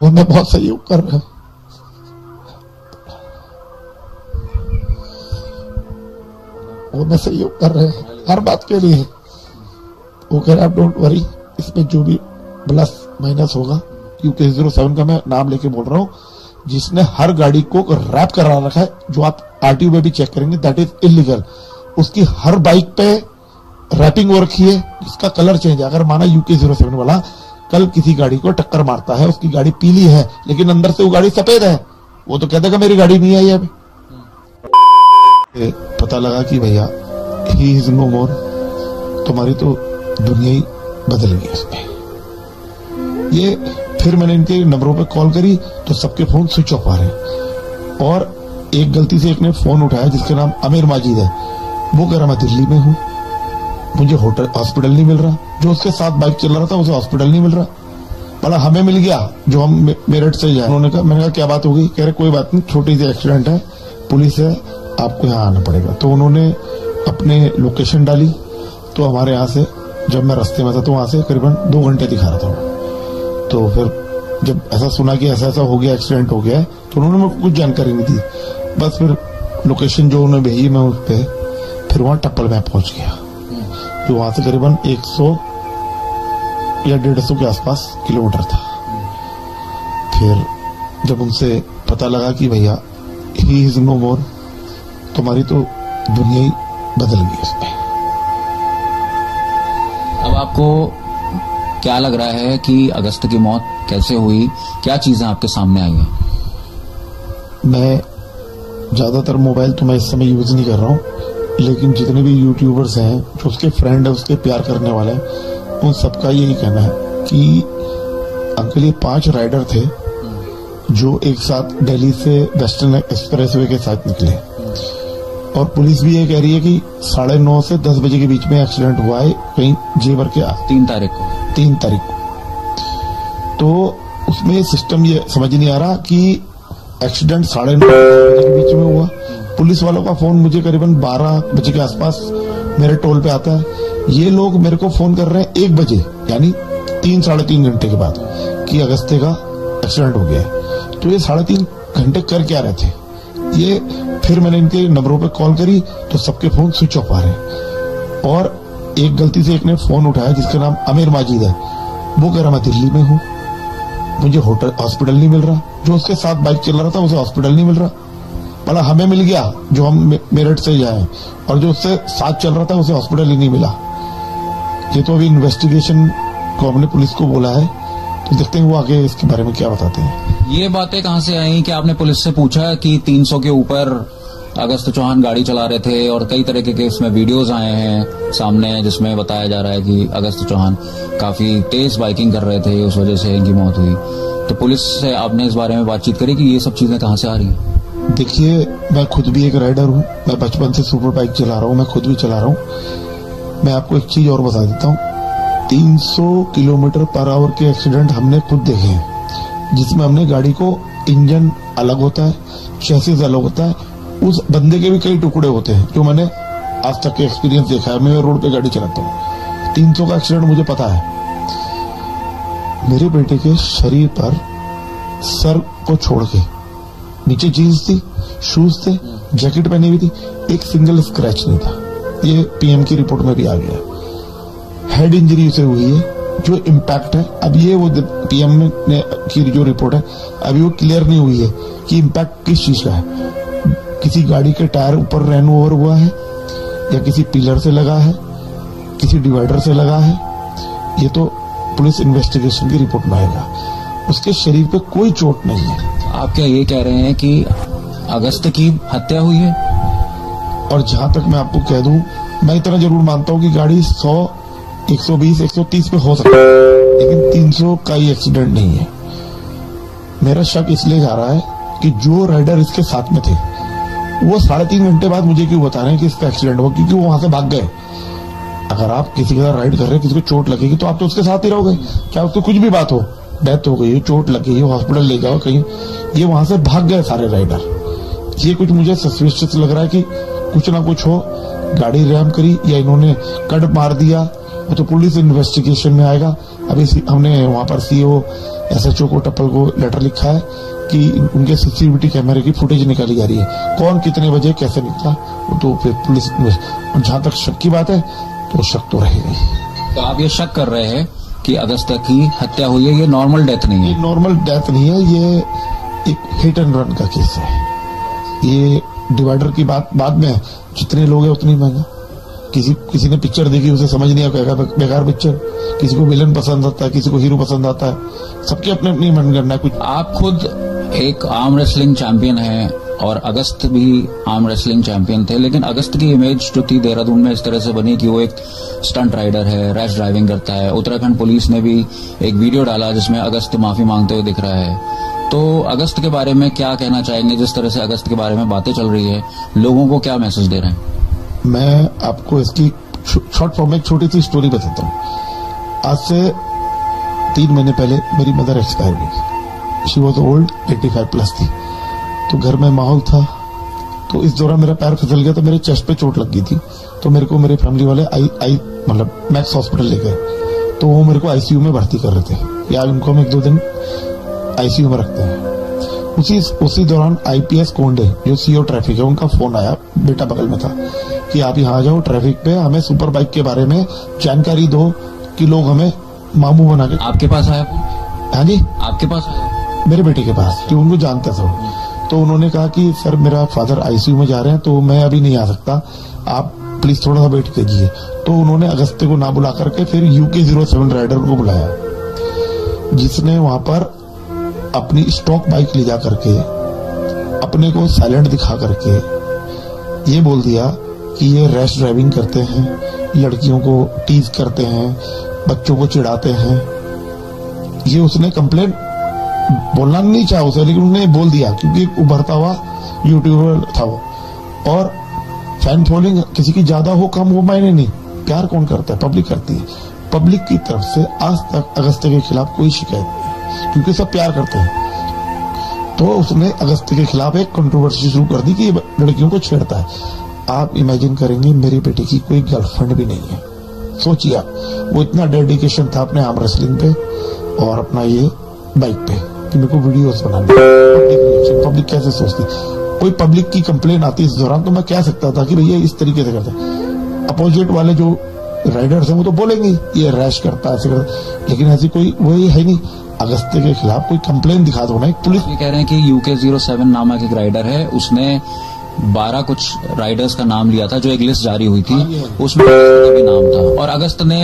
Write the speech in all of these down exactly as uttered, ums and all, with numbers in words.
वो मैं बहुत सहयोग कर रहा है। वो मैं सहयोग कर रहे हैं हर बात के लिए। वो कह रहा है डोंट वरी, इसमें जो भी प्लस माइनस होगा, यूके जीरो सेवन का मैं नाम लेके बोल रहा हूँ, जिसने हर गाड़ी को रैप करा रखा है, जो आप आरटीओ में भी चेक करेंगे, दैट इज इलीगल। उसकी हर बाइक पे रैपिंग हो रखी है जिसका कलर चेंज है। अगर माना यूके जीरो सेवन वाला कल किसी गाड़ी को टक्कर मारता है, उसकी गाड़ी पीली है लेकिन अंदर से वो गाड़ी सफेद है, वो तो कहता है मेरी गाड़ी नहीं आई है अभी। पता लगा कि भैया ही इज नो मोर, तुम्हारी तो दुनिया ही बदल गई इसमें। ये फिर मैंने इनके नंबरों पे कॉल करी तो सबके फोन स्विच ऑफ आ रहे हैं, और एक गलती से एक ने फोन उठाया जिसका नाम आमिर माजिद है। वो कह रहा मैं दिल्ली में हूँ, मुझे होटल हॉस्पिटल नहीं मिल रहा। जो उसके साथ बाइक चल रहा था उसे हॉस्पिटल नहीं मिल रहा। बोला हमें मिल गया जो हम मेरठ से जाए। उन्होंने कहा, मैंने कहा क्या बात हो गई? कह रहे कोई बात नहीं, छोटी सी एक्सीडेंट है, पुलिस है, आपको यहाँ आना पड़ेगा। तो उन्होंने अपने लोकेशन डाली, तो हमारे यहाँ से जब मैं रास्ते में था तो वहां से करीबन दो घंटे दिखा रहा था। तो फिर जब ऐसा सुना कि ऐसा ऐसा हो गया, एक्सीडेंट हो गया है, तो उन्होंने मेरे को कुछ जानकारी नहीं दी। बस फिर लोकेशन जो उन्होंने भेजी मैं उस पर फिर वहां टप्पल में पहुंच गया, जो वहां से करीबन एक सौ या डेढ़ सौ के आसपास किलोमीटर था। फिर जब उनसे पता लगा कि भैया ही इज नो मोर, तुम्हारी तो दुनिया ही बदल गई इसमें। अब आपको क्या लग रहा है कि अगस्त की मौत कैसे हुई? क्या चीजें आपके सामने आई हैं? मैं ज्यादातर मोबाइल तो मैं इस समय यूज नहीं कर रहा हूँ, लेकिन जितने भी यूट्यूबर्स हैं, जो उसके फ्रेंड है, उसके प्यार करने वाले हैं, उन सबका यही कहना है कि अंकल ये पांच राइडर थे जो एक साथ दिल्ली से वेस्टर्न एक्सप्रेसवे के साथ निकले, और पुलिस भी ये कह रही है कि साढ़े नौ से दस बजे के बीच में एक्सीडेंट हुआ है कहीं जेवर के आस तीन तारीख को तीन तारीख को तो उसमें सिस्टम ये समझ नहीं आ रहा कि एक्सीडेंट साढ़े नौ बजे के बीच में हुआ। पुलिस वालों का फोन मुझे करीबन बारह बजे के आसपास मेरे टोल पे आता है। ये लोग मेरे को फोन कर रहे हैं एक बजे, यानी तीन साढ़े तीन घंटे के बाद, कि अगस्ते का एक्सीडेंट हो गया है। तो ये साढ़े तीन घंटे कर क्या रहे थे ये? फिर मैंने इनके नंबरों पे कॉल करी तो सबके फोन स्विच ऑफ आ रहे हैं, और एक गलती से एक ने फोन उठाया जिसका नाम आमिर माजिद है। वो कह रहा मैं दिल्ली में हूँ, मुझे होटल हॉस्पिटल नहीं मिल रहा। जो उसके साथ बाइक चल रहा था उसे हॉस्पिटल नहीं मिल रहा। बोला हमें मिल गया जो हम मेरठ से जाए, और जो उससे साथ चल रहा था उसे हॉस्पिटल ही नहीं मिला। ये तो अभी इन्वेस्टिगेशन को हमने पुलिस को बोला है, तो देखते हैं वो आगे इसके बारे में क्या बताते हैं। ये बातें कहाँ से आई कि आपने पुलिस से पूछा कि तीन सौ के ऊपर अगस्त चौहान गाड़ी चला रहे थे, और कई तरह के इसमें वीडियोस आए हैं सामने जिसमें बताया जा रहा है कि अगस्त चौहान काफी तेज बाइकिंग कर रहे थे, उस वजह से इनकी मौत हुई। तो पुलिस से आपने इस बारे में बातचीत करी कि ये सब चीजें कहाँ से आ रही हैं? देखिए, मैं खुद भी एक राइडर हूँ, मैं बचपन से सुपर बाइक चला रहा हूँ, मैं खुद भी चला रहा हूँ। मैं आपको एक चीज और बता देता हूँ, तीन सौ किलोमीटर पर आवर के एक्सीडेंट हमने खुद देखे हैं, जिसमें हमने गाड़ी को इंजन अलग होता है, चैसिस अलग होता है, उस बंदे के भी कई टुकड़े होते हैं, जो मैंने आज तक के एक्सपीरियंस देखा है। मैं रोड पे गाड़ी चलाता हूँ, तीन सौ का एक्सीडेंट मुझे पता है। मेरे बेटे के शरीर पर सर को छोड़ के नीचे जीन्स थी, शूज थे, जैकेट पहनी हुई थी, एक सिंगल स्क्रैच नहीं था। ये पीएम की रिपोर्ट में भी आ गया। हेड इंजरी उसे हुई है, जो इम्पैक्ट है, अब ये वो पीएम ने की जो रिपोर्ट है अभी वो क्लियर नहीं हुई है कि इम्पैक्ट किस चीज का है। किसी गाड़ी के टायर ऊपर रन ओवर हुआ है, या किसी पिलर से लगा है, किसी डिवाइडर से लगा है, ये तो पुलिस इन्वेस्टिगेशन की रिपोर्ट में आएगा। उसके शरीर पे कोई चोट नहीं है। आप क्या ये कह रहे हैं कि अगस्त की हत्या हुई है? और जहां तक मैं आपको कह दूं, मैं इतना जरूर मानता हूं कि गाड़ी सौ, एक सौ बीस, एक सौ तीस पे हो सकती है, लेकिन तीन सौ का ही एक्सीडेंट नहीं है। मेरा शक इसलिए जा रहा है कि जो राइडर इसके साथ में थे वो साढ़े तीन घंटे बाद मुझे क्यों बता रहे हैं कि इसका एक्सीडेंट हुआ, क्योंकि वो वहां से भाग गए। अगर आप किसी के साथ राइड कर रहे हैं, किसी को चोट लगेगी तो आप तो उसके साथ ही रहोगे, क्या उसको कुछ भी बात हो, डेथ हो गई, चोट लग गई, हॉस्पिटल ले जाओ कहीं, ये वहां से भाग गए सारे राइडर। ये कुछ मुझे सस्पिशियस लग रहा है कि कुछ ना कुछ हो, गाड़ी रैम करी या इन्होंने कट मार दिया, वो तो पुलिस इन्वेस्टिगेशन में आएगा। अभी हमने वहां पर सीओ एसएचओ को टप्पल को लेटर लिखा है कि उनके सीसीटीवी कैमरे की फुटेज निकाली जा रही है, कौन कितने बजे कैसे निकला वो तो फिर पुलिस। जहां तक शक की बात है तो शक तो रहेगा ही। तो आप ये शक कर रहे हैं कि अगस्त्य की हत्या हुई है, ये नॉर्मल डेथ नहीं है? ये नॉर्मल डेथ नहीं है, ये एक हिट एंड रन का केस है। ये डिवाइडर की बात बाद में, जितने लोग हैं उतनी महंगा। किसी किसी ने पिक्चर देखी उसे समझ नहीं आया, बेकार पिक्चर। किसी को विलन पसंद आता है, किसी को हीरो पसंद आता है, सबके अपने अपनी मनगणना है। कुछ आप खुद एक आर्म रेसलिंग चैंपियन हैं और अगस्त भी आर्म रेसलिंग चैंपियन थे, लेकिन अगस्त की इमेज जो थी देहरादून में इस तरह से बनी कि वो एक स्टंट राइडर है, रैश ड्राइविंग करता है। उत्तराखंड पुलिस ने भी एक वीडियो डाला जिसमें अगस्त माफी मांगते हुए दिख रहा है। तो अगस्त के बारे में क्या कहना चाहेंगे? जिस तरह से अगस्त के बारे में बातें चल रही है, लोगों को क्या मैसेज दे रहे हैं? मैं आपको इसकी शॉर्ट फॉर्म में एक छोटी सी स्टोरी बताता हूँ। आज से तीन महीने पहले मेरी मदर एक्सपायर हुई। She was old, eighty five plus थी। तो घर में माहौल था, तो इस दौरान मेरा पैर फिसल गया, तो मेरे चेस्ट पे चोट लग गई थी। तो मेरे को मेरे फैमिली वाले आई आई मतलब मैक्स हॉस्पिटल ले गए। तो वो मेरे को आईसीयू में भर्ती कर रहे थे, या उनको हम एक दो दिन आईसीयू में रखते हैं। उसी उसी दौरान आईपीएस कोंडे जो सीओ ट्रैफिक है, उनका फोन आया, बेटा बगल में था, कि आप यहाँ आ जाओ ट्रैफिक पे, हमें सुपर बाइक के बारे में जानकारी दो कि लोग हमें मामू बना के। आपके पास आया? हाँ जी, आपके पास आया? मेरे बेटे के पास, कि उनको जानता था। तो उन्होंने कहा कि सर मेरा फादर आईसीयू में जा रहे हैं, तो मैं अभी नहीं आ सकता, आप प्लीज थोड़ा सा वेट कीजिए। तो उन्होंने अगस्त्य को ना बुला करके फिर यूके जीरो सेवन राइडर को बुलाया, जिसने वहां पर अपनी स्टॉक बाइक ले जा करके अपने को साइलेंट दिखा करके ये बोल दिया कि ये रैश ड्राइविंग करते हैं, लड़कियों को टीज करते हैं, बच्चों को चिढ़ाते हैं। ये उसने कंप्लेन बोलना नहीं चाहा उसे, लेकिन उसने बोल दिया क्योंकि उभरता हुआ यूट्यूबर था वो। और फैन फॉलोइंग किसी की ज्यादा हो कम हो मायने नहीं, प्यार कौन करता है? पब्लिक करती है। पब्लिक की तरफ से आज तक अगस्त्य के खिलाफ कोई शिकायत नहीं, क्योंकि सब प्यार करते हैं। तो उसने अगस्त्य के खिलाफ एक कंट्रोवर्सी शुरू कर दी कि लड़कियों को छेड़ता है। आप इमेजिन करेंगे, मेरे बेटे की कोई गर्लफ्रेंड भी नहीं है। सोचिए आप, वो इतना डेडिकेशन था अपने आर्म रेसलिंग पे और अपना ये बाइक पे कि मेरे को वीडियोस बनाने। पब्लिक रिएक्शन, पब्लिक कैसे सोचती? कोई पब्लिक की कंप्लेन आती इस दौरान तो मैं कह सकता था कि भैया इस तरीके से करते हैं। अपोजिट वाले जो राइडर्स हैं वो तो बोलेंगे ये रैश करता है, ऐसे करता, लेकिन ऐसी कोई वही है नहीं। अगस्त्य के खिलाफ कोई कंप्लेन दिखा दो ना। एक पुलिस ये कह रहे हैं कि यूके जीरो सेवन नामक एक राइडर है, उसने बारह कुछ राइडर्स का नाम लिया था, जो एक लिस्ट जारी हुई थी, उसमें अगस्त का भी नाम था, और अगस्त ने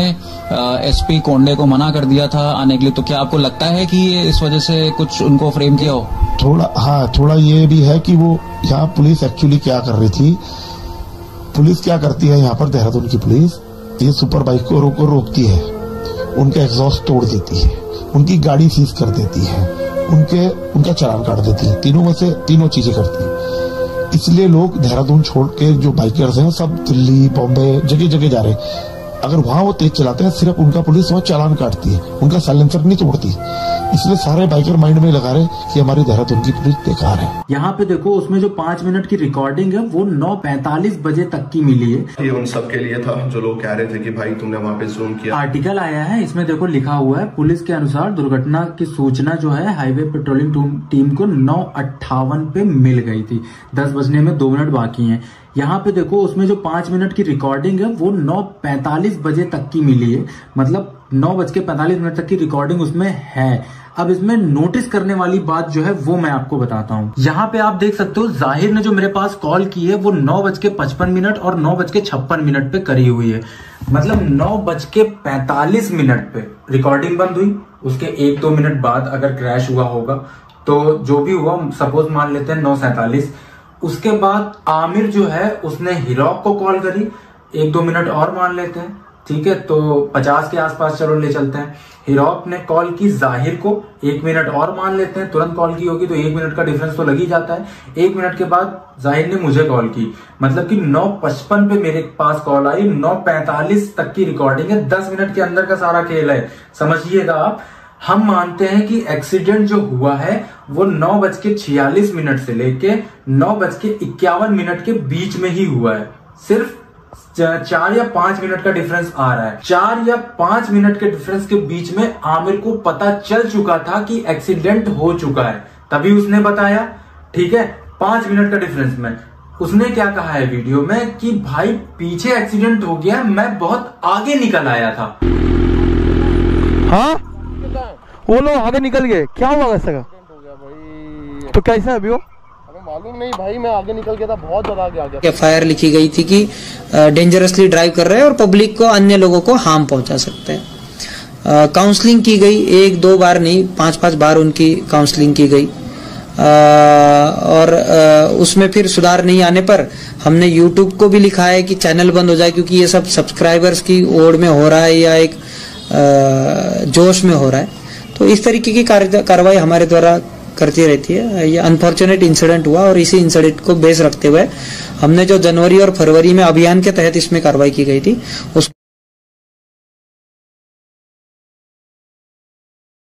एसपी कोंडे को मना कर दिया था आने के लिए। तो क्या आपको लगता है कि ये इस वजह से कुछ उनको फ्रेम किया हो? थोड़ा हाँ, थोड़ा ये भी है कि वो यहाँ पुलिस एक्चुअली क्या कर रही थी। पुलिस क्या करती है यहाँ पर, देहरादून की पुलिस, ये सुपर बाइक को रोक रोकती है, उनका एग्जॉस्ट तोड़ देती है, उनकी गाड़ी सीज कर देती है, उनके उनका चालान काट देती है। तीनों में से तीनों चीजें करती है। इसलिए लोग देहरादून छोड़ के जो बाइकर्स हैं सब दिल्ली, बॉम्बे, जगह जगह जा रहे हैं। अगर वहां वो तेज चलाते हैं, सिर्फ उनका पुलिस वहां चालान काटती है, उनका साइलेंसर नहीं तोड़ती। इसलिए सारे बाइकर माइंड में लगा रहे कि हमारी देहरादून की पुलिस बेकार है। यहाँ पे देखो, उसमें जो पांच मिनट की रिकॉर्डिंग है वो नौ पैंतालीस बजे तक की मिली है। ये उन सब के लिए था जो लोग कह रहे थे कि भाई तुमने वहाँ पे जूम किया। आर्टिकल आया है, इसमें देखो लिखा हुआ है, पुलिस के अनुसार दुर्घटना की सूचना जो है हाईवे पेट्रोलिंग टीम को नौ अट्ठावन पे मिल गई थी। दस बजने में दो मिनट बाकी हैं। यहाँ पे देखो, उसमें जो पांच मिनट की रिकॉर्डिंग है वो नौ पैंतालीस बजे तक की मिली है, मतलब नौ बज के पैंतालीस मिनट तक की रिकॉर्डिंग उसमें है। अब इसमें नोटिस करने वाली बात जो है वो मैं आपको बताता हूँ। यहाँ पे आप देख सकते हो, जाहिर ने जो मेरे पास कॉल की है वो नौ बज के पचपन मिनट और नौ बज के छप्पन मिनट पे करी हुई है, मतलब नौ बज के पैंतालीस मिनट पे रिकॉर्डिंग बंद हुई। उसके एक दो मिनट बाद अगर क्रैश हुआ होगा तो जो भी हुआ, सपोज मान लेते हैं नौ सैतालीस। उसके बाद आमिर जो है उसने हिरॉक को कॉल करी, एक दो मिनट और मान लेते हैं, ठीक है, तो पचास के आसपास चलो ले चलते हैं। हिरॉक ने कॉल की जाहिर को, एक मिनट और मान लेते हैं, तुरंत कॉल की होगी तो एक मिनट का डिफरेंस तो लग ही जाता है। एक मिनट के बाद जाहिर ने मुझे कॉल की, मतलब कि नौ पचपन पे मेरे पास कॉल आई, नौ पैंतालीस तक की रिकॉर्डिंग है। दस मिनट के अंदर का सारा खेल है, समझिएगा आप। हम मानते हैं कि एक्सीडेंट जो हुआ है वो नौ बज के छियालीस मिनट से लेके नौ बज के इक्यावन मिनट के बीच में ही हुआ है, सिर्फ चार या पांच मिनट का डिफरेंस आ रहा है। चार या पांच मिनट के डिफरेंस के बीच में आमिर को पता चल चुका था कि एक्सीडेंट हो चुका है, तभी उसने बताया। ठीक है, पांच मिनट का डिफरेंस में उसने क्या कहा है वीडियो में कि भाई पीछे एक्सीडेंट हो गया, मैं बहुत आगे निकल आया था। हाँ, वो लोग आगे निकल गए, क्या हुआ वैसे का? तो कैसा है अभी वो? मालूम नहीं भाई, मैं आगे निकल गया था, बहुत ज्यादा आगे आ गया। एफ आई आर लिखी गई थी कि डेंजरसली ड्राइव कर रहे हैं और पब्लिक को, अन्य लोगों को हार्म पहुंचा सकते हैं। काउंसलिंग की गई, एक दो बार नहीं, पांच पांच बार उनकी काउंसलिंग की गई। आ, और आ, उसमें फिर सुधार नहीं आने पर हमने यूट्यूब को भी लिखा है कि चैनल बंद हो जाए, क्योंकि ये सब सब्सक्राइबर्स की ओर में हो रहा है या एक आ, जोश में हो रहा है। तो इस तरीके की कार्रवाई हमारे द्वारा करती रहती है। ये अनफॉर्चुनेट इंसिडेंट हुआ और इसी इंसिडेंट को बेस रखते हुए हमने जो जनवरी और फरवरी में अभियान के तहत इसमें कार्रवाई की गई थी उस